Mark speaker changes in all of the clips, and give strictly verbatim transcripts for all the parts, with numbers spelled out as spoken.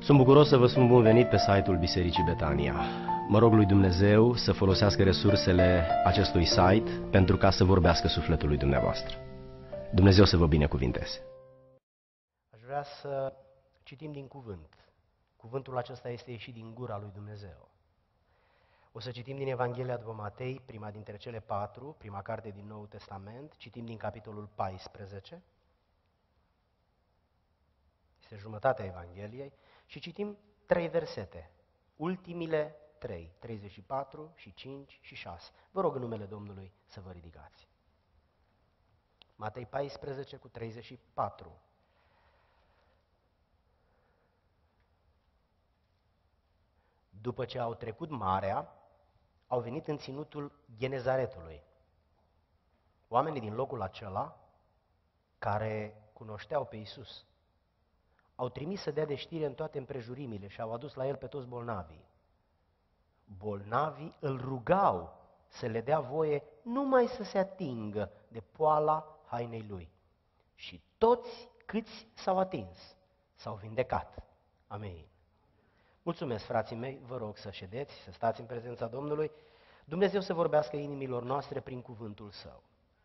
Speaker 1: Sunt bucuros să vă spun bun venit pe site-ul Bisericii Betania. Mă rog lui Dumnezeu să folosească resursele acestui site pentru ca să vorbească sufletului dumneavoastră. Dumnezeu să vă binecuvinteze.
Speaker 2: Aș vrea să citim din cuvânt. Cuvântul acesta este ieșit din gura lui Dumnezeu. O să citim din Evanghelia după Matei, prima dintre cele patru, prima carte din Noul Testament, citim din capitolul paisprezece, este jumătatea Evangheliei, și citim trei versete, ultimile trei, treizeci și patru și cinci și șase. Vă rog în numele Domnului să vă ridicați. Matei paisprezece cu treizeci și patru. După ce au trecut marea, au venit în ținutul Genezaretului. Oamenii din locul acela, care cunoșteau pe Iisus, au trimis să dea de știre în toate împrejurimile și au adus la el pe toți bolnavii. Bolnavii îl rugau să le dea voie numai să se atingă de poala hainei lui. Și toți câți s-au atins, s-au vindecat. Amin. Mulțumesc, frații mei, vă rog să ședeți, să stați în prezența Domnului. Dumnezeu să vorbească inimilor noastre prin cuvântul Său.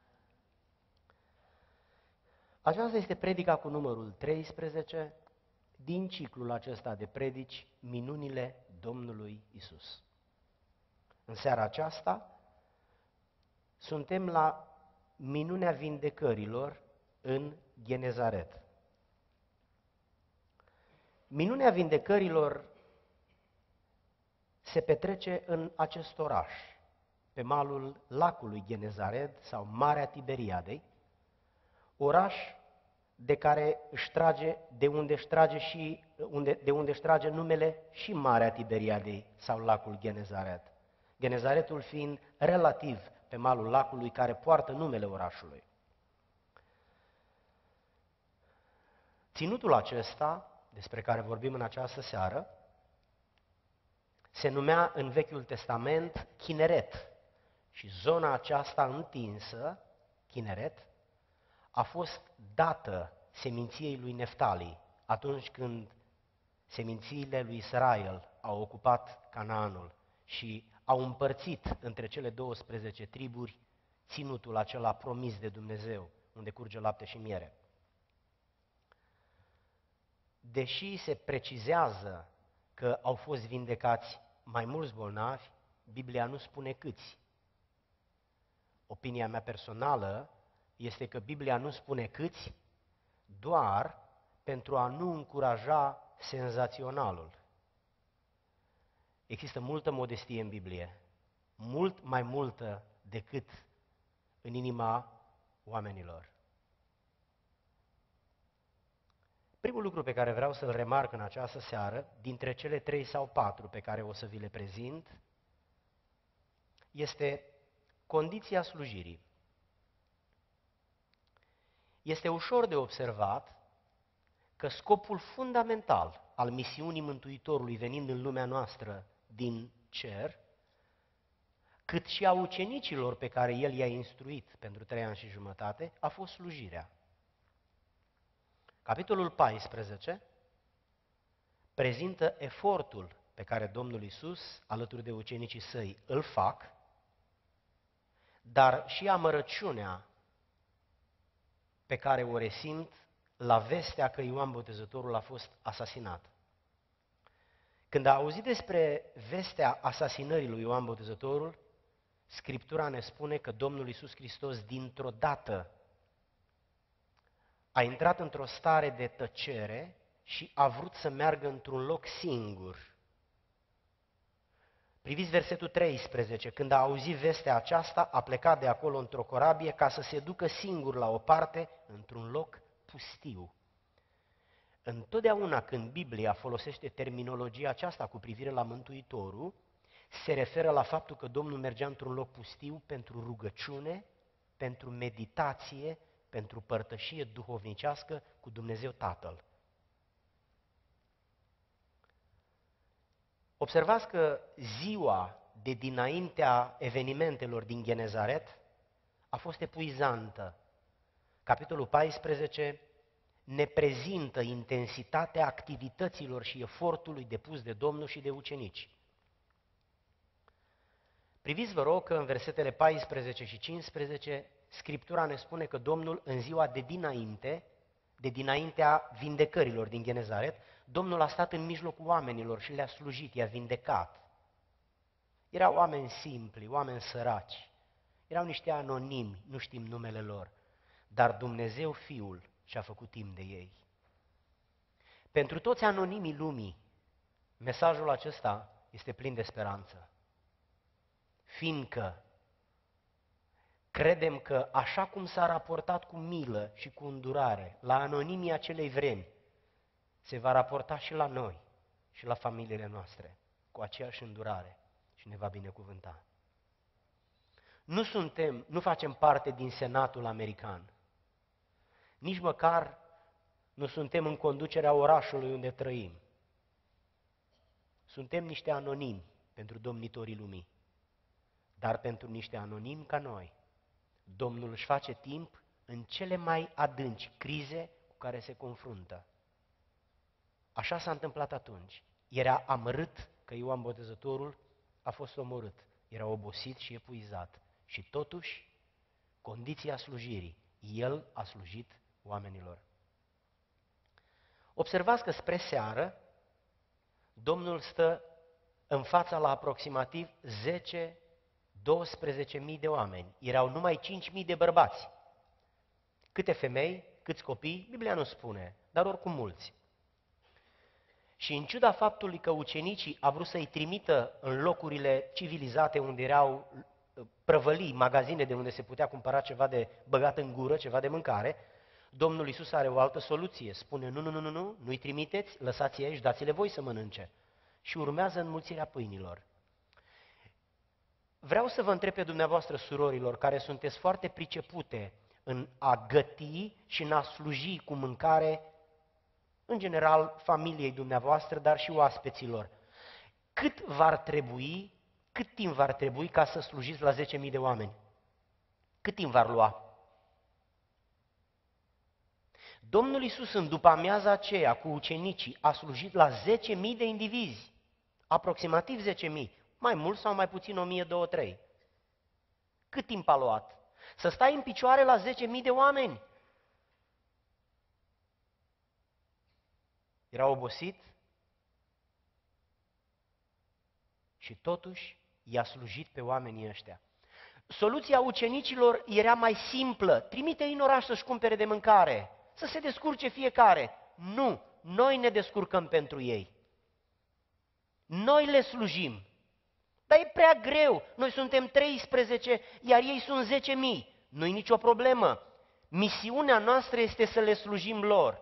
Speaker 2: Aceasta este predica cu numărul treisprezece din ciclul acesta de predici, Minunile Domnului Isus. În seara aceasta suntem la minunea vindecărilor în Genezaret. Minunea vindecărilor se petrece în acest oraș, pe malul lacului Genezaret sau Marea Tiberiadei, oraș de care își trage, de unde își trage și unde, de unde își trage numele și Marea Tiberiadei sau lacul Genezaret. Genezaretul fiind relativ pe malul lacului care poartă numele orașului. Ținutul acesta, despre care vorbim în această seară, se numea în Vechiul Testament Chineret și zona aceasta întinsă, Chineret, a fost dată seminției lui Neftali atunci când semințiile lui Israel au ocupat Canaanul și au împărțit între cele douăsprezece triburi ținutul acela promis de Dumnezeu, unde curge lapte și miere. Deși se precizează că au fost vindecați mai mulți bolnavi, Biblia nu spune câți. Opinia mea personală este că Biblia nu spune câți, doar pentru a nu încuraja senzaționalul. Există multă modestie în Biblie, mult mai multă decât în inima oamenilor. Primul lucru pe care vreau să-l remarc în această seară, dintre cele trei sau patru pe care o să vi le prezint, este condiția slujirii. Este ușor de observat că scopul fundamental al misiunii Mântuitorului venind în lumea noastră din cer, cât și a ucenicilor pe care El i-a instruit pentru trei ani și jumătate, a fost slujirea. Capitolul paisprezece prezintă efortul pe care Domnul Iisus, alături de ucenicii săi, îl fac, dar și amărăciunea pe care o resimt la vestea că Ioan Botezătorul a fost asasinat. Când a auzit despre vestea asasinării lui Ioan Botezătorul, Scriptura ne spune că Domnul Iisus Hristos dintr-o dată a intrat într-o stare de tăcere și a vrut să meargă într-un loc singur. Priviți versetul treisprezece, când a auzit vestea aceasta, a plecat de acolo într-o corabie ca să se ducă singur la o parte, într-un loc pustiu. Întotdeauna când Biblia folosește terminologia aceasta cu privire la Mântuitorul, se referă la faptul că Domnul mergea într-un loc pustiu pentru rugăciune, pentru meditație, pentru părtășie duhovnicească cu Dumnezeu Tatăl. Observați că ziua de dinaintea evenimentelor din Genezaret a fost epuizantă. Capitolul paisprezece ne prezintă intensitatea activităților și efortului depus de Domnul și de ucenici. Priviți, vă rog, că în versetele paisprezece și cincisprezece, Scriptura ne spune că Domnul în ziua de dinainte, de dinaintea vindecărilor din Genezaret, Domnul a stat în mijlocul oamenilor și le-a slujit, i-a vindecat. Erau oameni simpli, oameni săraci, erau niște anonimi, nu știm numele lor, dar Dumnezeu Fiul și-a făcut timp de ei. Pentru toți anonimii lumii, mesajul acesta este plin de speranță, fiindcă credem că așa cum s-a raportat cu milă și cu îndurare la anonimii acelei vremi, se va raporta și la noi și la familiile noastre cu aceeași îndurare și ne va binecuvânta. Nu suntem, nu facem parte din Senatul american, nici măcar nu suntem în conducerea orașului unde trăim. Suntem niște anonimi pentru domnitorii lumii, dar pentru niște anonimi ca noi, Domnul își face timp în cele mai adânci crize cu care se confruntă. Așa s-a întâmplat atunci. Era amărât că Ioan Botezătorul a fost omorât. Era obosit și epuizat. Și totuși, condiția slujirii, el a slujit oamenilor. Observați că spre seară, Domnul stă în fața la aproximativ zece douăsprezece mii de oameni. Erau numai cinci mii de bărbați. Câte femei, câți copii, Biblia nu spune, dar oricum mulți. Și în ciuda faptului că ucenicii au vrut să-i trimită în locurile civilizate unde erau prăvălii, magazine de unde se putea cumpăra ceva de băgat în gură, ceva de mâncare, Domnul Iisus are o altă soluție. Spune, nu, nu, nu, nu, nu, nu-i trimiteți, lăsați-i aici, dați-le voi să mănânce. Și urmează înmulțirea pâinilor. Vreau să vă întreb pe dumneavoastră, surorilor, care sunteți foarte pricepute în a găti și în a sluji cu mâncare, în general, familiei dumneavoastră, dar și oaspeților. Cât v-ar trebui, cât timp v-ar trebui ca să slujiți la zece mii de oameni? Cât timp v-ar lua? Domnul Iisus în după amiaza aceea cu ucenicii a slujit la zece mii de indivizi, aproximativ zece mii, mai mult sau mai puțin o mie, două, trei. Cât timp a luat? Să stai în picioare la zece mii de oameni? Era obosit și totuși i-a slujit pe oamenii ăștia. Soluția ucenicilor era mai simplă. Trimite-i în oraș să-și cumpere de mâncare, să se descurce fiecare. Nu, noi ne descurcăm pentru ei. Noi le slujim. Dar e prea greu. Noi suntem treisprezece, iar ei sunt zece mii. Nu-i nicio problemă. Misiunea noastră este să le slujim lor.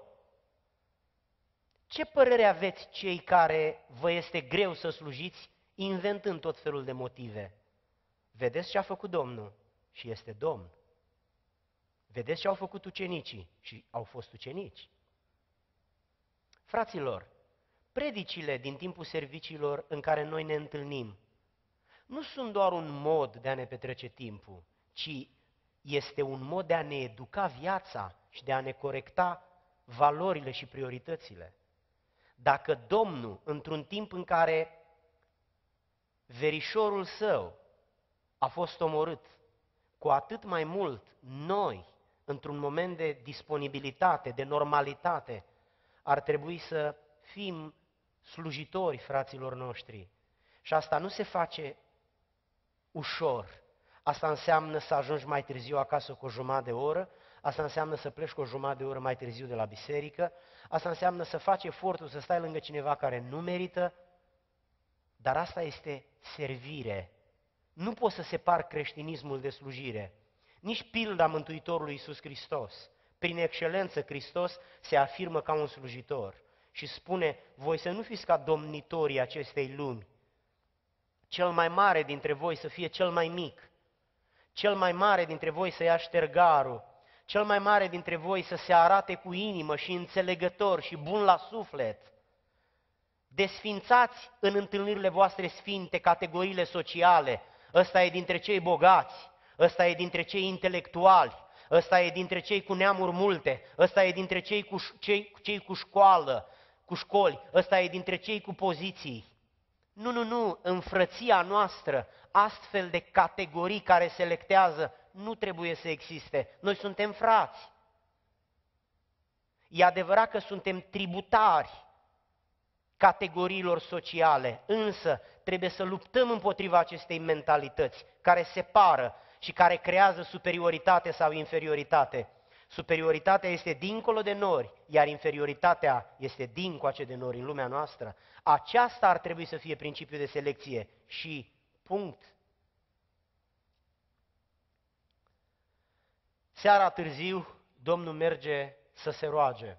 Speaker 2: Ce părere aveți cei care vă este greu să slujiți, inventând tot felul de motive? Vedeți ce a făcut Domnul și este Domn. Vedeți ce au făcut ucenicii și au fost ucenici. Fraților, predicile din timpul serviciilor în care noi ne întâlnim nu sunt doar un mod de a ne petrece timpul, ci este un mod de a ne educa viața și de a ne corecta valorile și prioritățile. Dacă Domnul, într-un timp în care verișorul său a fost omorât, cu atât mai mult noi, într-un moment de disponibilitate, de normalitate, ar trebui să fim slujitori fraților noștri. Și asta nu se face ușor. Asta înseamnă să ajungi mai târziu acasă cu o jumătate de oră, asta înseamnă să pleci cu o jumătate de oră mai târziu de la biserică, asta înseamnă să faci efortul să stai lângă cineva care nu merită, dar asta este servire. Nu poți să separi creștinismul de slujire. Nici pilda Mântuitorului Iisus Hristos. Prin excelență Hristos se afirmă ca un slujitor și spune, voi să nu fiți ca domnitorii acestei lumi. Cel mai mare dintre voi să fie cel mai mic, cel mai mare dintre voi să ia ștergarul, cel mai mare dintre voi să se arate cu inimă și înțelegător și bun la suflet. Desfințați în întâlnirile voastre sfinte categoriile sociale. Ăsta e dintre cei bogați, ăsta e dintre cei intelectuali, ăsta e dintre cei cu neamuri multe, ăsta e dintre cei cu, cei, cei cu școală, cu școli, ăsta e dintre cei cu poziții. Nu, nu, nu, în frăția noastră, astfel de categorii care selectează nu trebuie să existe. Noi suntem frați. E adevărat că suntem tributari categoriilor sociale, însă trebuie să luptăm împotriva acestei mentalități care separă și care creează superioritate sau inferioritate. Superioritatea este dincolo de nori, iar inferioritatea este dincoace de nori în lumea noastră. Aceasta ar trebui să fie principiul de selecție și punct. Seara târziu, Domnul merge să se roage.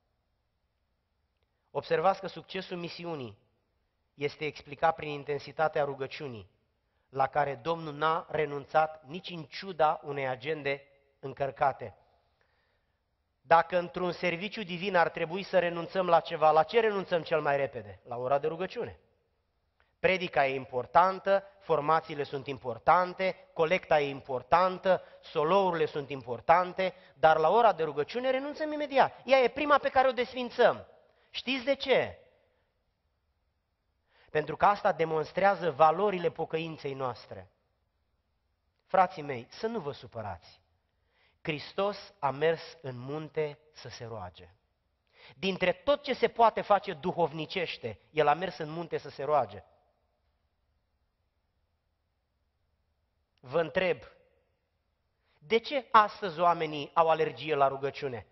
Speaker 2: Observați că succesul misiunii este explicat prin intensitatea rugăciunii, la care Domnul n-a renunțat nici în ciuda unei agende încărcate. Dacă într-un serviciu divin ar trebui să renunțăm la ceva, la ce renunțăm cel mai repede? La ora de rugăciune. Predica e importantă, formațiile sunt importante, colecta e importantă, solourile sunt importante, dar la ora de rugăciune renunțăm imediat. Ea e prima pe care o desfințăm. Știți de ce? Pentru că asta demonstrează valorile pocăinței noastre. Frații mei, să nu vă supărați. Hristos a mers în munte să se roage. Dintre tot ce se poate face duhovnicește, El a mers în munte să se roage. Vă întreb, de ce astăzi oamenii au alergie la rugăciune?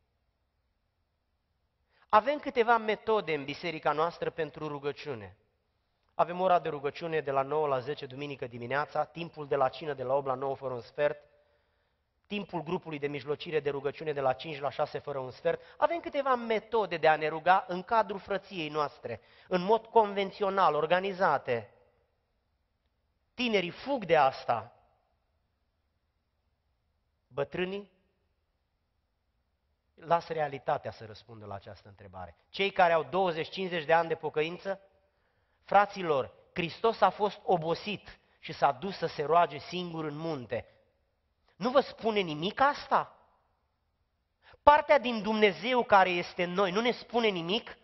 Speaker 2: Avem câteva metode în biserica noastră pentru rugăciune. Avem ora de rugăciune de la nouă la zece duminică dimineața, timpul de la cină de la opt la nouă fără un sfert, timpul grupului de mijlocire de rugăciune de la cinci la șase fără un sfert. Avem câteva metode de a ne ruga în cadrul frăției noastre, în mod convențional, organizate. Tinerii fug de asta. Bătrânii? Las realitatea să răspundă la această întrebare. Cei care au douăzeci cincizeci de ani de pocăință? Fraților, Hristos a fost obosit și s-a dus să se roage singur în munte. Nu vă spune nimic asta? Partea din Dumnezeu care este în noi nu ne spune nimic?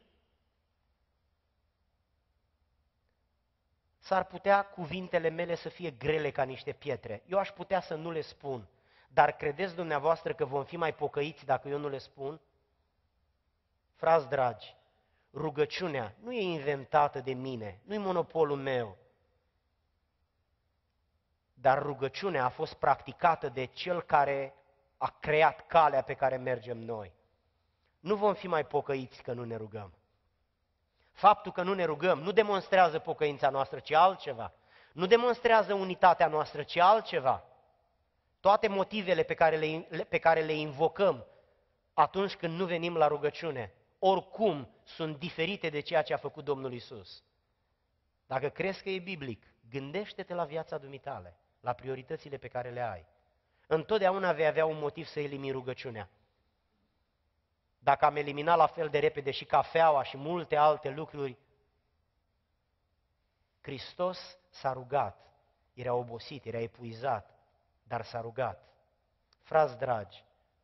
Speaker 2: S-ar putea cuvintele mele să fie grele ca niște pietre. Eu aș putea să nu le spun. Dar credeți dumneavoastră că vom fi mai pocăiți dacă eu nu le spun? Frați dragi, rugăciunea nu e inventată de mine, nu e monopolul meu. Dar rugăciunea a fost practicată de Cel care a creat calea pe care mergem noi. Nu vom fi mai pocăiți că nu ne rugăm. Faptul că nu ne rugăm nu demonstrează pocăința noastră, ci altceva. Nu demonstrează unitatea noastră, ci altceva. Toate motivele pe care le, pe care le invocăm atunci când nu venim la rugăciune, oricum sunt diferite de ceea ce a făcut Domnul Iisus. Dacă crezi că e biblic, gândește-te la viața dumitale, la prioritățile pe care le ai. Întotdeauna vei avea un motiv să elimini rugăciunea. Dacă am eliminat la fel de repede și cafeaua și multe alte lucruri, Hristos s-a rugat, era obosit, era epuizat, dar s-a rugat. Frați dragi,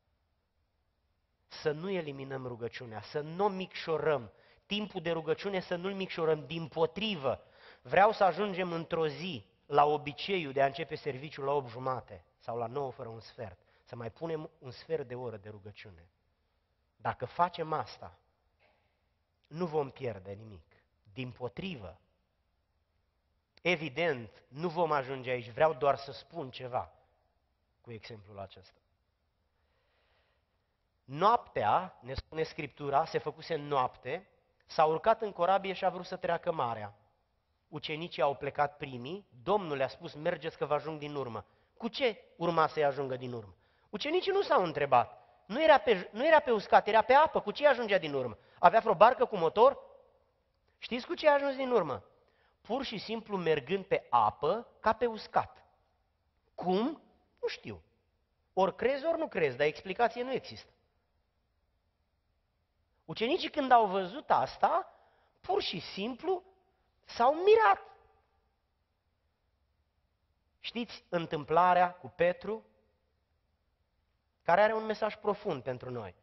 Speaker 2: să nu eliminăm rugăciunea, să nu micșorăm, timpul de rugăciune să nu-l micșorăm, dimpotrivă. Vreau să ajungem într-o zi la obiceiul de a începe serviciul la opt jumate sau la nouă fără un sfert, să mai punem un sfert de oră de rugăciune. Dacă facem asta, nu vom pierde nimic, dimpotrivă. Evident, nu vom ajunge aici, vreau doar să spun ceva cu exemplul acesta. Noaptea, ne spune Scriptura, se făcuse noapte, s-a urcat în corabie și a vrut să treacă marea. Ucenicii au plecat primii, Domnul le-a spus, mergeți că vă ajung din urmă. Cu ce urma să-i ajungă din urmă? Ucenicii nu s-au întrebat. Nu era, pe, nu era pe uscat, era pe apă. Cu ce ajungea din urmă? Avea vreo barcă cu motor? Știți cu ce a ajuns din urmă? Pur și simplu mergând pe apă ca pe uscat. Cum? Nu știu. Ori crezi, ori nu crezi, dar explicație nu există. Ucenicii când au văzut asta, pur și simplu s-au mirat. Știți întâmplarea cu Petru? care are un mesaj profund pentru noi.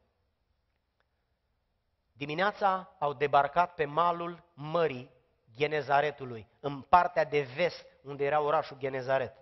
Speaker 2: Dimineața au debarcat pe malul mării Genezaretului, în partea de vest, unde era orașul Genezaret.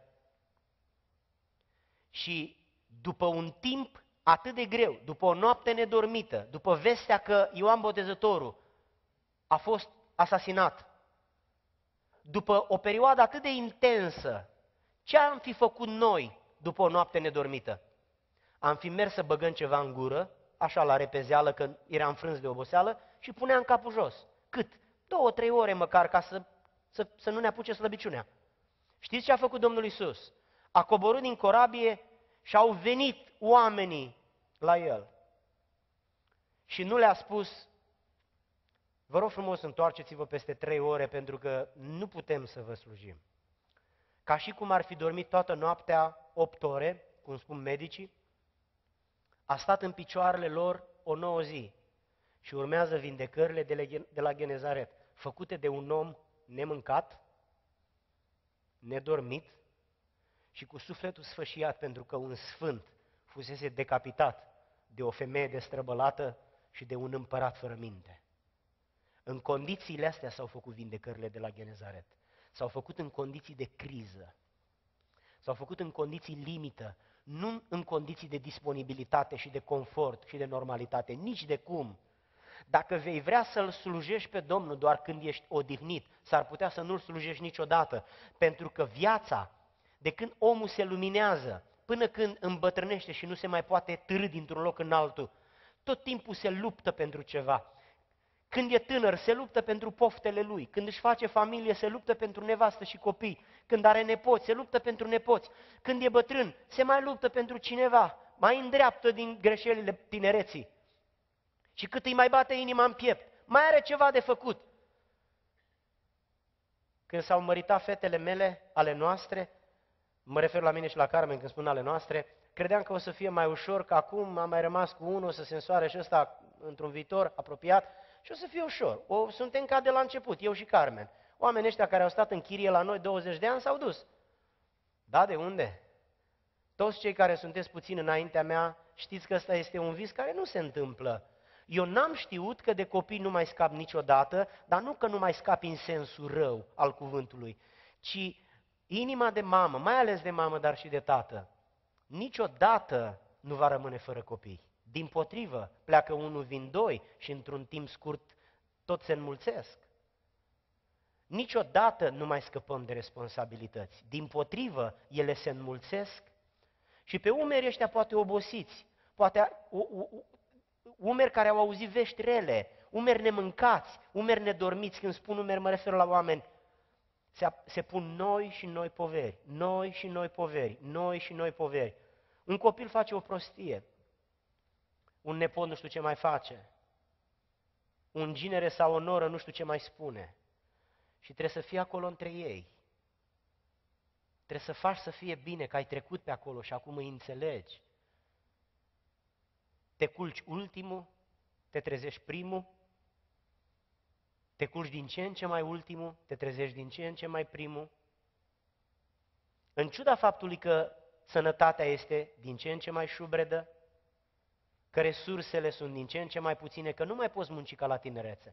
Speaker 2: Și după un timp atât de greu, după o noapte nedormită, după vestea că Ioan Botezătorul a fost asasinat, după o perioadă atât de intensă, ce am fi făcut noi după o noapte nedormită? Am fi mers să băgăm ceva în gură, așa la repezeală, că eram frâns de oboseală, și puneam capul jos. Cât? Două, trei ore măcar, ca să, să, să nu ne apuce slăbiciunea. Știți ce a făcut Domnul Iisus? A coborât din corabie și au venit oamenii la El. Și nu le-a spus: vă rog frumos, întoarceți-vă peste trei ore, pentru că nu putem să vă slujim. Ca și cum ar fi dormit toată noaptea, opt ore, cum spun medicii, a stat în picioarele lor o nouă zi. Și urmează vindecările de la Genezaret, făcute de un om nemâncat, nedormit și cu sufletul sfâșiat, pentru că un sfânt fusese decapitat de o femeie destrăbălată și de un împărat fără minte. În condițiile astea s-au făcut vindecările de la Genezaret. S-au făcut în condiții de criză. S-au făcut în condiții limită, nu în condiții de disponibilitate și de confort și de normalitate, nici de cum. Dacă vei vrea să-L slujești pe Domnul doar când ești odihnit, s-ar putea să nu-L slujești niciodată, pentru că viața, de când omul se luminează până când îmbătrânește și nu se mai poate târî dintr-un loc în altul, tot timpul se luptă pentru ceva. Când e tânăr, se luptă pentru poftele lui. Când își face familie, se luptă pentru nevastă și copii. Când are nepoți, se luptă pentru nepoți. Când e bătrân, se mai luptă pentru cineva, mai îndreaptă din greșelile tinereții. Și cât îi mai bate inima în piept, mai are ceva de făcut. Când s-au măritat fetele mele, ale noastre, mă refer la mine și la Carmen când spun ale noastre, credeam că o să fie mai ușor, că acum am mai rămas cu unul, să se însoare și ăsta într-un viitor apropiat, și o să fie ușor. O, suntem ca de la început, eu și Carmen. Oamenii ăștia care au stat în chirie la noi douăzeci de ani s-au dus. Da, de unde? Toți cei care sunteți puțin înaintea mea știți că ăsta este un vis care nu se întâmplă. Eu n-am știut că de copii nu mai scap niciodată, dar nu că nu mai scapi în sensul rău al cuvântului, ci inima de mamă, mai ales de mamă, dar și de tată, niciodată nu va rămâne fără copii. Dimpotrivă, pleacă unul, vin doi și într-un timp scurt tot se înmulțesc. Niciodată nu mai scăpăm de responsabilități. Dimpotrivă, ele se înmulțesc și pe umerii ăștia poate obosiți, poate umeri care au auzit vești rele, umeri nemâncați, umeri nedormiți. Când spun umeri, mă refer la oameni. Se, se pun noi și noi poveri, noi și noi poveri, noi și noi poveri. Un copil face o prostie. Un nepot nu știu ce mai face, un ginere sau o noră nu știu ce mai spune și trebuie să fie acolo între ei. Trebuie să faci să fie bine, că ai trecut pe acolo și acum îi înțelegi. Te culci ultimul, te trezești primul, te culci din ce în ce mai ultimul, te trezești din ce în ce mai primul. În ciuda faptului că sănătatea este din ce în ce mai șubredă, că resursele sunt din ce în ce mai puține, că nu mai poți munci ca la tinerețe.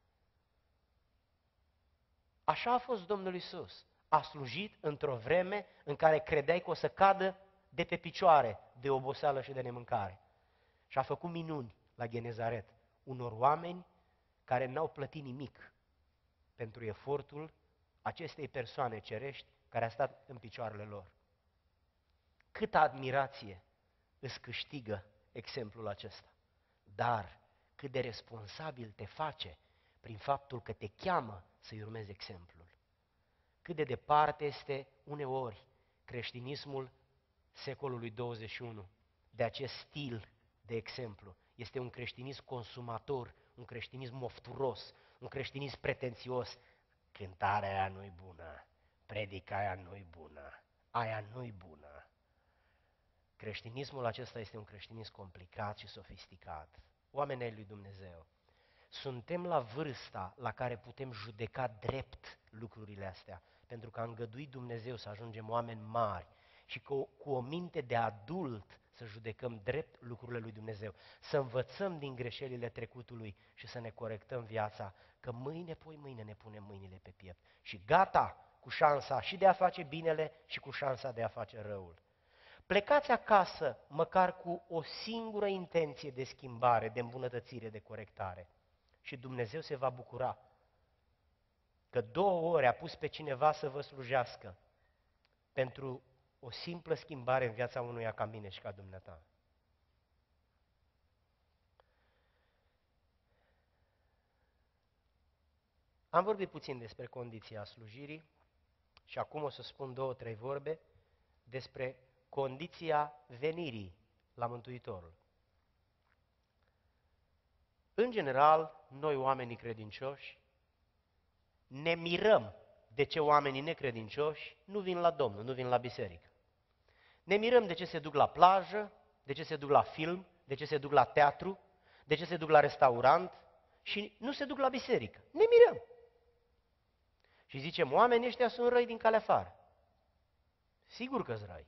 Speaker 2: Așa a fost Domnul Iisus. A slujit într-o vreme în care credeai că o să cadă de pe picioare de oboseală și de nemâncare. Și a făcut minuni la Genezaret unor oameni care n-au plătit nimic pentru efortul acestei persoane cerești care a stat în picioarele lor. Câtă admirație îți câștigă exemplul acesta, dar cât de responsabil te face prin faptul că te cheamă să-i urmezi exemplul. Cât de departe este uneori creștinismul secolului douăzeci și unu de acest stil de exemplu. Este un creștinism consumator, un creștinism mofturos, un creștinism pretențios. Cântarea aia nu-i bună, predica aia nu-i bună, aia nu-i bună. Creștinismul acesta este un creștinism complicat și sofisticat. Oamenii lui Dumnezeu, suntem la vârsta la care putem judeca drept lucrurile astea, pentru că a îngăduit Dumnezeu să ajungem oameni mari și cu, cu o minte de adult să judecăm drept lucrurile lui Dumnezeu, să învățăm din greșelile trecutului și să ne corectăm viața, că mâine, poi mâine ne punem mâinile pe piept și gata cu șansa și de a face binele și cu șansa de a face răul. Plecați acasă măcar cu o singură intenție de schimbare, de îmbunătățire, de corectare și Dumnezeu se va bucura că două ore a pus pe cineva să vă slujească pentru o simplă schimbare în viața unuia ca mine și ca dumneata. Am vorbit puțin despre condiția slujirii și acum o să spun două, trei vorbe despre condiția venirii la Mântuitorul. În general, noi oamenii credincioși ne mirăm de ce oamenii necredincioși nu vin la Domnul, nu vin la biserică. Ne mirăm de ce se duc la plajă, de ce se duc la film, de ce se duc la teatru, de ce se duc la restaurant și nu se duc la biserică. Ne mirăm. Și zicem, oamenii ăștia sunt răi din calea afară. Sigur că-s răi.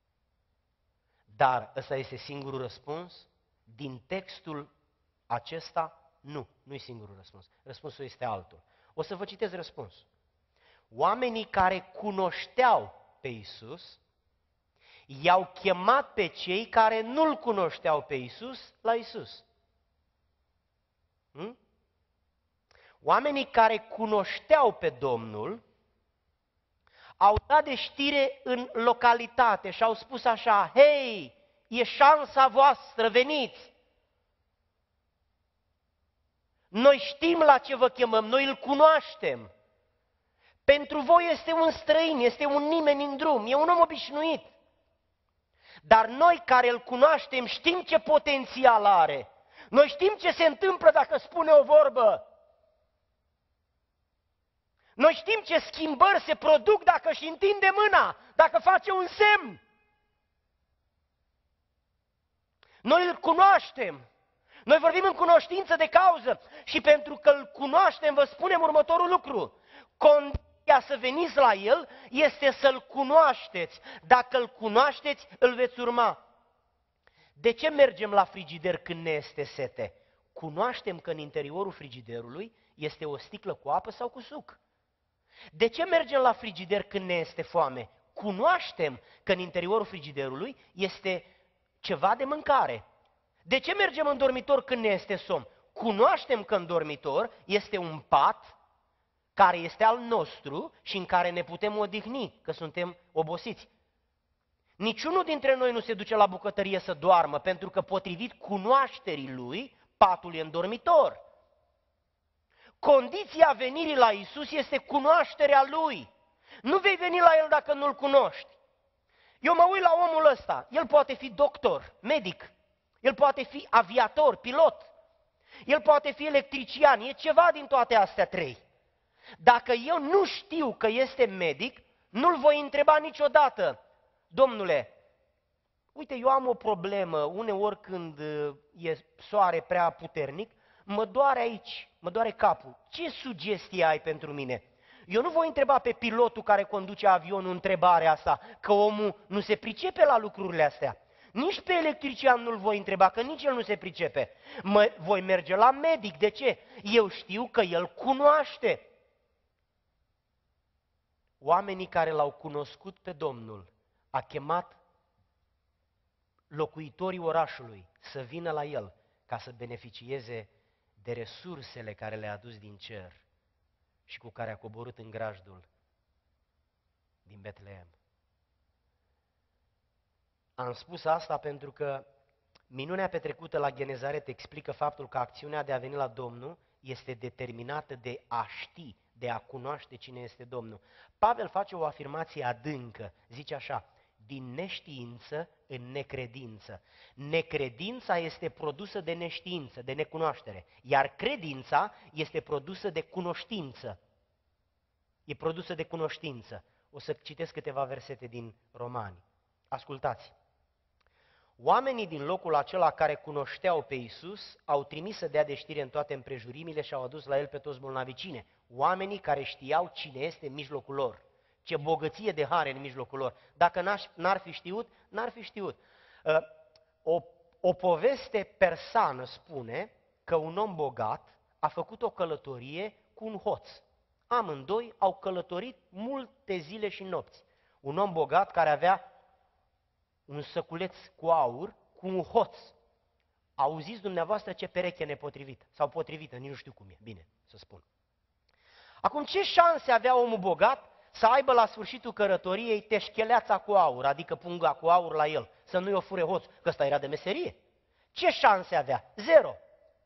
Speaker 2: Dar ăsta este singurul răspuns? Din textul acesta, nu, nu e singurul răspuns. Răspunsul este altul. O să vă citesc răspunsul. Oamenii care cunoșteau pe Iisus i-au chemat pe cei care nu-L cunoșteau pe Iisus la Iisus. Hmm? Oamenii care cunoșteau pe Domnul au dat de știre în localitate și au spus așa, hei, e șansa voastră, veniți! Noi știm la ce vă chemăm, noi îl cunoaștem. Pentru voi este un străin, este un nimeni în drum, e un om obișnuit. Dar noi care îl cunoaștem știm ce potențial are. Noi știm ce se întâmplă dacă spune o vorbă. Noi știm ce schimbări se produc dacă își întinde mâna, dacă face un semn. Noi îl cunoaștem. Noi vorbim în cunoștință de cauză și pentru că îl cunoaștem vă spunem următorul lucru. Condiția să veniți la el este să-l cunoașteți. Dacă îl cunoașteți, îl veți urma. De ce mergem la frigider când ne este sete? Cunoaștem că în interiorul frigiderului este o sticlă cu apă sau cu suc. De ce mergem la frigider când ne este foame? Cunoaștem că în interiorul frigiderului este ceva de mâncare. De ce mergem în dormitor când ne este somn? Cunoaștem că în dormitor este un pat care este al nostru și în care ne putem odihni, că suntem obosiți. Niciunul dintre noi nu se duce la bucătărie să doarmă, pentru că potrivit cunoașterii lui, patul e în dormitor. Condiția venirii la Iisus este cunoașterea lui. Nu vei veni la el dacă nu-l cunoști. Eu mă uit la omul ăsta, el poate fi doctor, medic, el poate fi aviator, pilot, el poate fi electrician, e ceva din toate astea trei. Dacă eu nu știu că este medic, nu-l voi întreba niciodată, domnule, uite, eu am o problemă, uneori când e soare prea puternic, mă doare aici, mă doare capul, ce sugestie ai pentru mine? Eu nu voi întreba pe pilotul care conduce avionul întrebarea asta, că omul nu se pricepe la lucrurile astea. Nici pe electrician nu-l voi întreba, că nici el nu se pricepe. Mă, voi merge la medic, de ce? Eu știu că el cunoaște. Oamenii care l-au cunoscut pe Domnul a chemat locuitorii orașului să vină la el ca să beneficieze de resursele care le-a adus din cer și cu care a coborât în grajdul din Betleem. Am spus asta pentru că minunea petrecută la Genezaret explică faptul că acțiunea de a veni la Domnul este determinată de a ști, de a cunoaște cine este Domnul. Pavel face o afirmație adâncă, zice așa, din neștiință în necredință. Necredința este produsă de neștiință, de necunoaștere, iar credința este produsă de cunoștință. E produsă de cunoștință. O să citesc câteva versete din Romani. Ascultați! Oamenii din locul acela care cunoșteau pe Iisus au trimis să dea de știre în toate împrejurimile și au adus la el pe toți bolnavicine. Oamenii care știau cine este în mijlocul lor. Ce bogăție de har în mijlocul lor. Dacă n-ar fi știut, n-ar fi știut. o, o poveste persană spune că un om bogat a făcut o călătorie cu un hoț. Amândoi au călătorit multe zile și nopți. Un om bogat care avea un săculeț cu aur cu un hoț. Auziți dumneavoastră ce pereche nepotrivită sau potrivită, nici nu știu cum e, bine să spun. Acum, ce șanse avea omul bogat să aibă la sfârșitul călătoriei teșcheleața cu aur, adică punga cu aur la el, să nu-i o fure hoțul, că ăsta era de meserie? Ce șanse avea? Zero.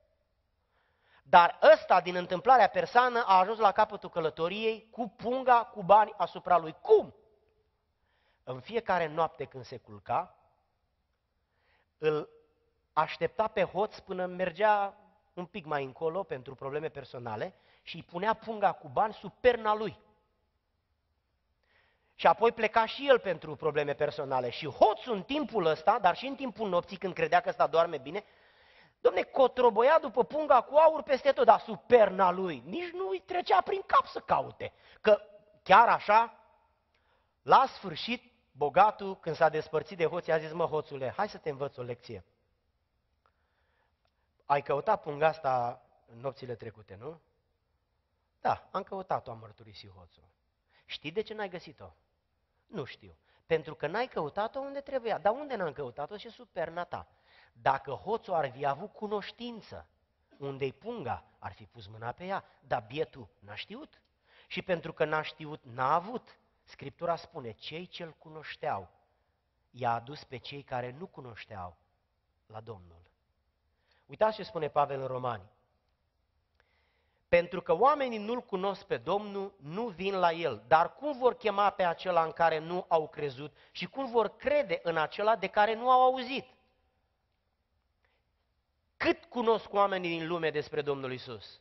Speaker 2: Dar ăsta, din întâmplarea persană, a ajuns la capătul călătoriei cu punga cu bani asupra lui. Cum? În fiecare noapte când se culca, îl aștepta pe hoț până mergea un pic mai încolo pentru probleme personale și îi punea punga cu bani sub perna lui. Și apoi pleca și el pentru probleme personale. Și hoțul în timpul ăsta, dar și în timpul nopții, când credea că ăsta doarme bine, dom'le, cotroboia după punga cu aur peste tot, dar sub perna lui. Nici nu îi trecea prin cap să caute. Că chiar așa, la sfârșit, bogatul, când s-a despărțit de hoț, i-a zis: mă, hoțule, hai să te învăț o lecție. Ai căutat punga asta în nopțile trecute, nu? Da, am căutat-o, a mărturisit hoțul. Știi de ce n-ai găsit-o? Nu știu. Pentru că n-ai căutat-o unde trebuia. Dar unde n-am căutat-o? Și sub perna ta. Dacă hoțul ar fi avut cunoștință unde-i punga, ar fi pus mâna pe ea, dar bietul n-a știut. Și pentru că n-a știut, n-a avut. Scriptura spune, cei ce-l cunoșteau, i-a adus pe cei care nu cunoșteau la Domnul. Uitați ce spune Pavel în Romani. Pentru că oamenii nu-L cunosc pe Domnul, nu vin la El. Dar cum vor chema pe acela în care nu au crezut și cum vor crede în acela de care nu au auzit? Cât cunosc oamenii din lume despre Domnul Iisus?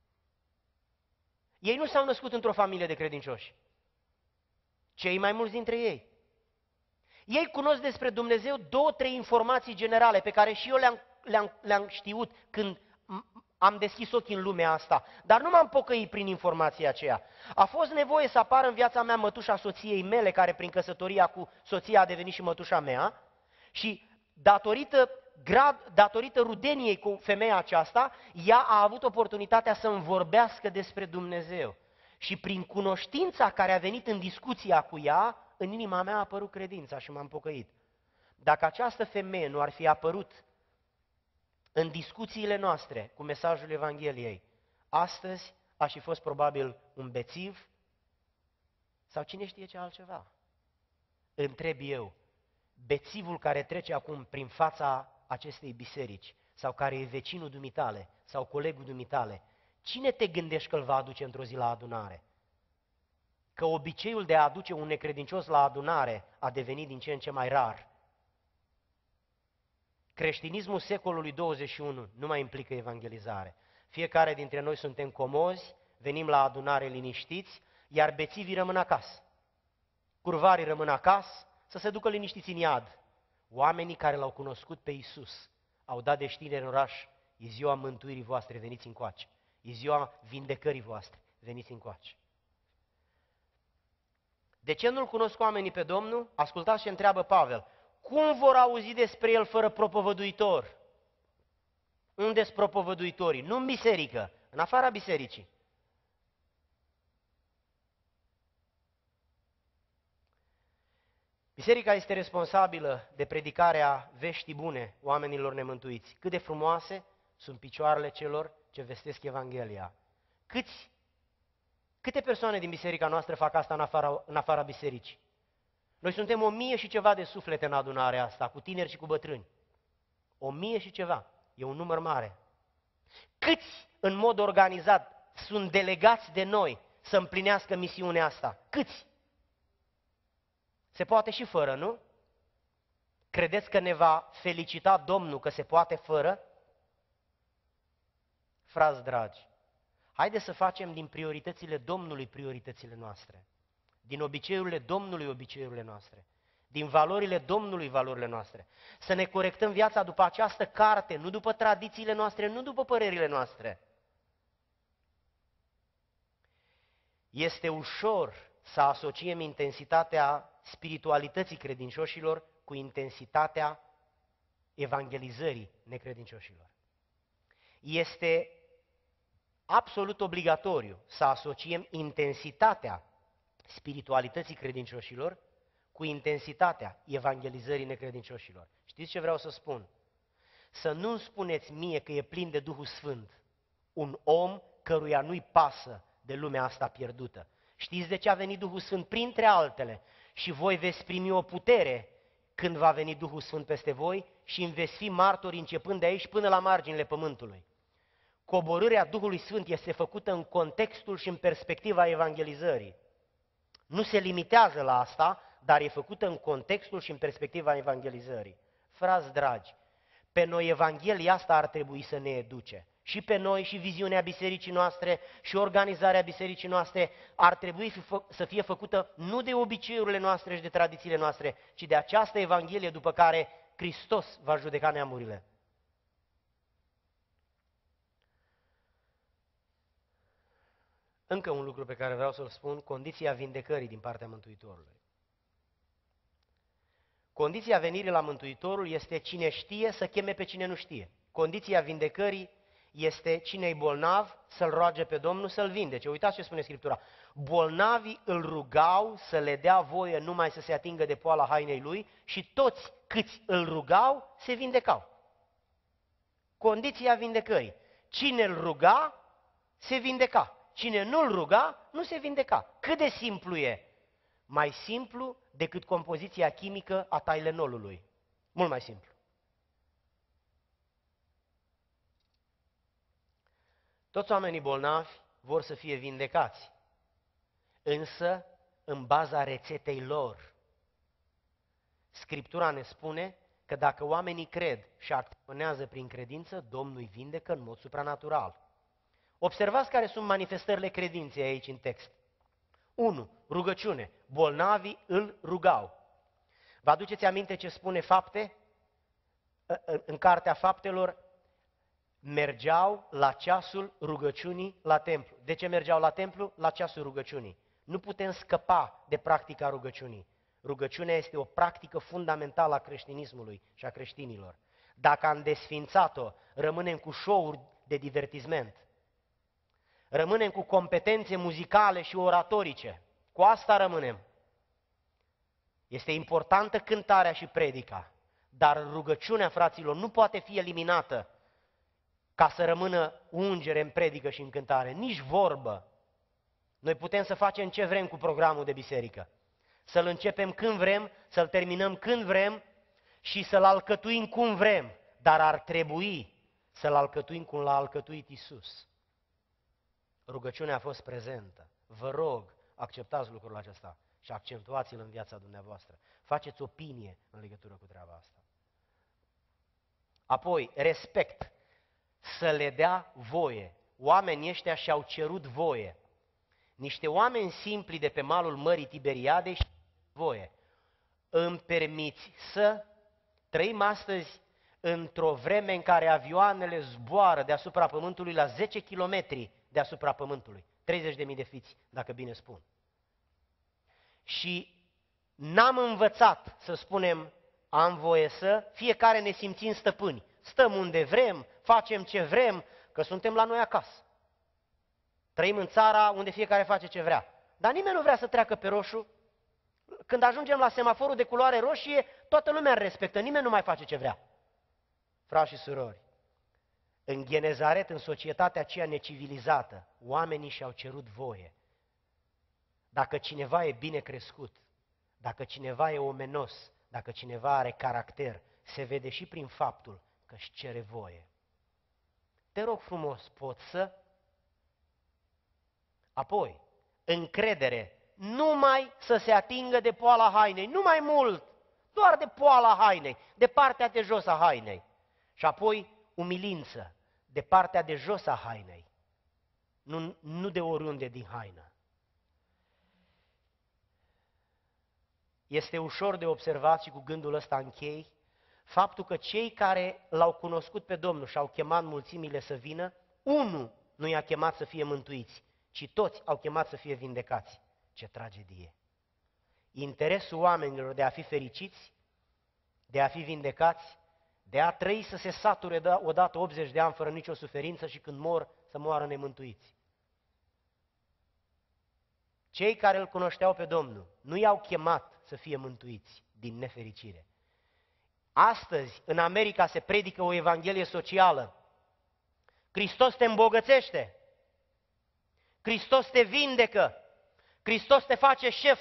Speaker 2: Ei nu s-au născut într-o familie de credincioși. Cei mai mulți dintre ei. Ei cunosc despre Dumnezeu două, trei informații generale pe care și eu le-am, le-am, le-am știut când am deschis ochii în lumea asta, dar nu m-am pocăit prin informația aceea. A fost nevoie să apară în viața mea mătușa soției mele, care prin căsătoria cu soția a devenit și mătușa mea, și datorită, grad, datorită rudeniei cu femeia aceasta, ea a avut oportunitatea să-mi vorbească despre Dumnezeu. Și prin cunoștința care a venit în discuția cu ea, în inima mea a apărut credința și m-am pocăit. Dacă această femeie nu ar fi apărut în discuțiile noastre cu mesajul Evangheliei, astăzi aș fi fost probabil un bețiv sau cine știe ce altceva. Întreb eu, bețivul care trece acum prin fața acestei biserici sau care e vecinul dumitale sau colegul dumitale, cine te gândești că îl va aduce într-o zi la adunare? Că obiceiul de a aduce un necredincios la adunare a devenit din ce în ce mai rar. Creștinismul secolului douăzeci și unu nu mai implică evangelizare. Fiecare dintre noi suntem comozi, venim la adunare liniștiți, iar bețivii rămân acasă. Curvarii rămân acasă să se ducă liniștiți în iad. Oamenii care l-au cunoscut pe Iisus au dat de știre în oraș: e ziua mântuirii voastre, veniți încoace. E ziua vindecării voastre, veniți încoace. De ce nu-L cunosc oamenii pe Domnul? Ascultați ce întreabă Pavel. Cum vor auzi despre El fără propovăduitor? Unde-s propovăduitorii? Nu în biserică, în afara bisericii. Biserica este responsabilă de predicarea veștii bune oamenilor nemântuiți. Cât de frumoase sunt picioarele celor ce vestesc Evanghelia. Câți, câte persoane din biserica noastră fac asta în afara, în afara bisericii? Noi suntem o mie și ceva de suflete în adunarea asta, cu tineri și cu bătrâni. O mie și ceva. E un număr mare. Câți în mod organizat sunt delegați de noi să împlinească misiunea asta? Câți? Se poate și fără, nu? Credeți că ne va felicita Domnul că se poate fără? Frați dragi, haideți să facem din prioritățile Domnului prioritățile noastre, din obiceiurile Domnului obiceiurile noastre, din valorile Domnului valorile noastre. Să ne corectăm viața după această carte, nu după tradițiile noastre, nu după părerile noastre. Este ușor să asociem intensitatea spiritualității credincioșilor cu intensitatea evangelizării necredincioșilor. Este absolut obligatoriu să asociem intensitatea spiritualității credincioșilor cu intensitatea evangelizării necredincioșilor. Știți ce vreau să spun? Să nu-mi spuneți mie că e plin de Duhul Sfânt un om căruia nu-i pasă de lumea asta pierdută. Știți de ce a venit Duhul Sfânt? Printre altele. Și voi veți primi o putere când va veni Duhul Sfânt peste voi și îmi veți fi martori începând de aici până la marginile pământului. Coborârea Duhului Sfânt este făcută în contextul și în perspectiva evangelizării. Nu se limitează la asta, dar e făcută în contextul și în perspectiva evangelizării. Frați dragi, pe noi Evanghelia asta ar trebui să ne educe. Și pe noi, și viziunea bisericii noastre, și organizarea bisericii noastre ar trebui să fie făcută nu de obiceiurile noastre și de tradițiile noastre, ci de această Evanghelie după care Hristos va judeca neamurile. Încă un lucru pe care vreau să-l spun, condiția vindecării din partea Mântuitorului. Condiția venirii la Mântuitorul este cine știe să cheme pe cine nu știe. Condiția vindecării este cine e bolnav să-L roage pe Domnul să-L vindece. Uitați ce spune Scriptura. Bolnavii îl rugau să le dea voie numai să se atingă de poala hainei lui și toți câți îl rugau se vindecau. Condiția vindecării. Cine îl ruga se vindeca. Cine nu-l ruga nu se vindeca. Cât de simplu e? Mai simplu decât compoziția chimică a Tylenolului. Mult mai simplu. Toți oamenii bolnavi vor să fie vindecați, însă în baza rețetei lor. Scriptura ne spune că dacă oamenii cred și acționează prin credință, Domnul îi vindecă în mod supranatural. Observați care sunt manifestările credinței aici în text. unu. Rugăciune. Bolnavii îl rugau. Vă aduceți aminte ce spune Fapte? În Cartea Faptelor, mergeau la ceasul rugăciunii la templu. De ce mergeau la templu? La ceasul rugăciunii. Nu putem scăpa de practica rugăciunii. Rugăciunea este o practică fundamentală a creștinismului și a creștinilor. Dacă am desfințat-o, rămânem cu show-uri de divertisment. Rămânem cu competențe muzicale și oratorice. Cu asta rămânem. Este importantă cântarea și predica, dar rugăciunea, fraților, nu poate fi eliminată ca să rămână ungere în predică și în cântare, nici vorbă. Noi putem să facem ce vrem cu programul de biserică. Să-l începem când vrem, să-l terminăm când vrem și să-l alcătuim cum vrem, dar ar trebui să-l alcătuim cum l-a alcătuit Iisus. Rugăciunea a fost prezentă. Vă rog, acceptați lucrul acesta și accentuați-l în viața dumneavoastră. Faceți opinie în legătură cu treaba asta. Apoi, respect. Să le dea voie. Oamenii ăștia și-au cerut voie. Niște oameni simpli de pe malul Mării Tiberiadei și voie. Îmi permiți să trăim astăzi într-o vreme în care avioanele zboară deasupra Pământului la zece kilometri deasupra Pământului. treizeci de mii de fiți, dacă bine spun. Și n-am învățat să spunem am voie să, fiecare ne simțim stăpâni. Stăm unde vrem, facem ce vrem, că suntem la noi acasă. Trăim în țara unde fiecare face ce vrea. Dar nimeni nu vrea să treacă pe roșu. Când ajungem la semaforul de culoare roșie, toată lumea îl respectă, nimeni nu mai face ce vrea. Frați și surori, în Genezaret, în societatea aceea necivilizată, oamenii și-au cerut voie. Dacă cineva e bine crescut, dacă cineva e omenos, dacă cineva are caracter, se vede și prin faptul că își cere voie. Te rog frumos, pot să? Apoi, încredere, numai să se atingă de poala hainei, nu mai mult, doar de poala hainei, de partea de jos a hainei. Și apoi, umilință, de partea de jos a hainei, nu, nu de oriunde din haină. Este ușor de observat și cu gândul ăsta închei, faptul că cei care l-au cunoscut pe Domnul și au chemat mulțimile să vină, unul nu i-a chemat să fie mântuiți, ci toți au chemat să fie vindecați. Ce tragedie! Interesul oamenilor de a fi fericiți, de a fi vindecați, de a trăi să se sature odată optzeci de ani fără nicio suferință și când mor să moară nemântuiți. Cei care îl cunoșteau pe Domnul nu i-au chemat să fie mântuiți din nefericire. Astăzi, în America, se predică o evanghelie socială. Hristos te îmbogățește, Hristos te vindecă, Hristos te face șef,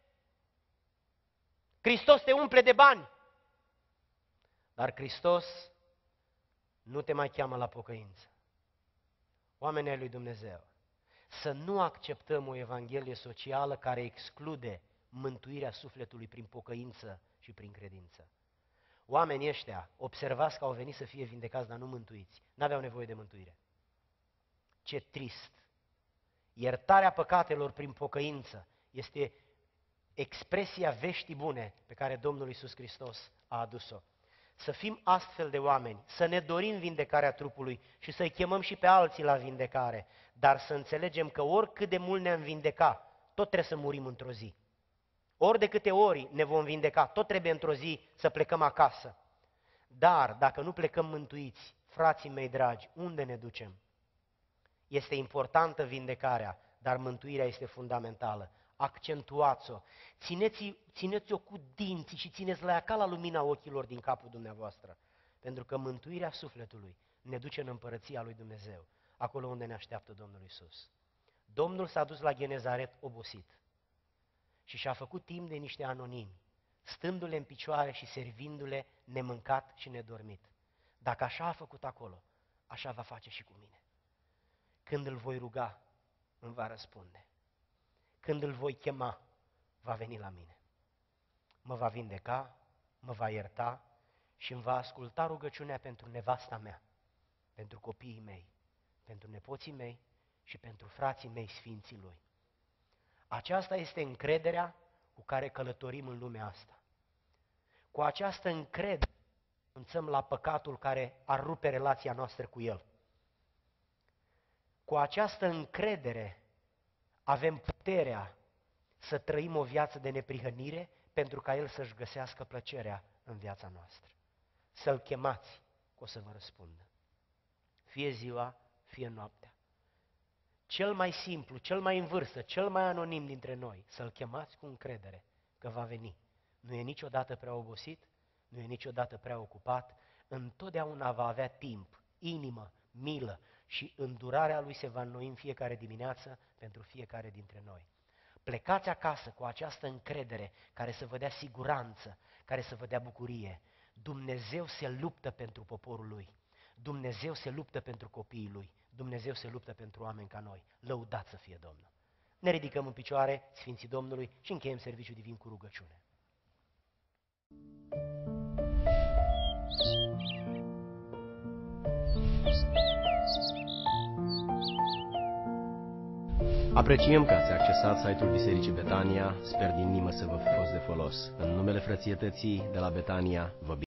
Speaker 2: Hristos te umple de bani. Dar Hristos nu te mai cheamă la pocăință. Oamenii ai lui Dumnezeu, să nu acceptăm o evanghelie socială care exclude mântuirea sufletului prin pocăință și prin credință. Oamenii ăștia, observați că au venit să fie vindecați, dar nu mântuiți. N-aveau nevoie de mântuire. Ce trist! Iertarea păcatelor prin pocăință este expresia veștii bune pe care Domnul Iisus Hristos a adus-o. Să fim astfel de oameni, să ne dorim vindecarea trupului și să-i chemăm și pe alții la vindecare, dar să înțelegem că oricât de mult ne-am vindeca, tot trebuie să murim într-o zi. Ori de câte ori ne vom vindeca, tot trebuie într-o zi să plecăm acasă. Dar dacă nu plecăm mântuiți, frații mei dragi, unde ne ducem? Este importantă vindecarea, dar mântuirea este fundamentală. Accentuați-o, țineți, țineți-o cu dinții și țineți la ea ca la lumina ochilor din capul dumneavoastră. Pentru că mântuirea sufletului ne duce în împărăția lui Dumnezeu, acolo unde ne așteaptă Domnul Iisus. Domnul s-a dus la Genezaret obosit și și-a făcut timp de niște anonimi, stându-le în picioare și servindu-le nemâncat și nedormit. Dacă așa a făcut acolo, așa va face și cu mine. Când îl voi ruga, îmi va răspunde. Când îl voi chema, va veni la mine. Mă va vindeca, mă va ierta și îmi va asculta rugăciunea pentru nevasta mea, pentru copiii mei, pentru nepoții mei și pentru frații mei sfinții lui. Aceasta este încrederea cu care călătorim în lumea asta. Cu această încredere renunțăm la păcatul care ar rupe relația noastră cu El. Cu această încredere avem puterea să trăim o viață de neprihănire pentru ca El să-și găsească plăcerea în viața noastră. Să-L chemați, că o să vă răspundă. Fie ziua, fie noaptea. Cel mai simplu, cel mai în vârstă, cel mai anonim dintre noi, să-L chemați cu încredere că va veni. Nu e niciodată prea obosit, nu e niciodată prea ocupat, întotdeauna va avea timp, inimă, milă și îndurarea Lui se va înnoi în fiecare dimineață pentru fiecare dintre noi. Plecați acasă cu această încredere care să vă dea siguranță, care să vă dea bucurie. Dumnezeu se luptă pentru poporul Lui. Dumnezeu se luptă pentru copiii Lui. Dumnezeu se luptă pentru oameni ca noi. Lăudați să fie Domnul! Ne ridicăm în picioare, Sfinții Domnului, și încheiem serviciul divin cu rugăciune.
Speaker 1: Apreciem că ați accesat site-ul Bisericii Betania. Sper din inimă să vă fi fost de folos. În numele frățietății de la Betania, vă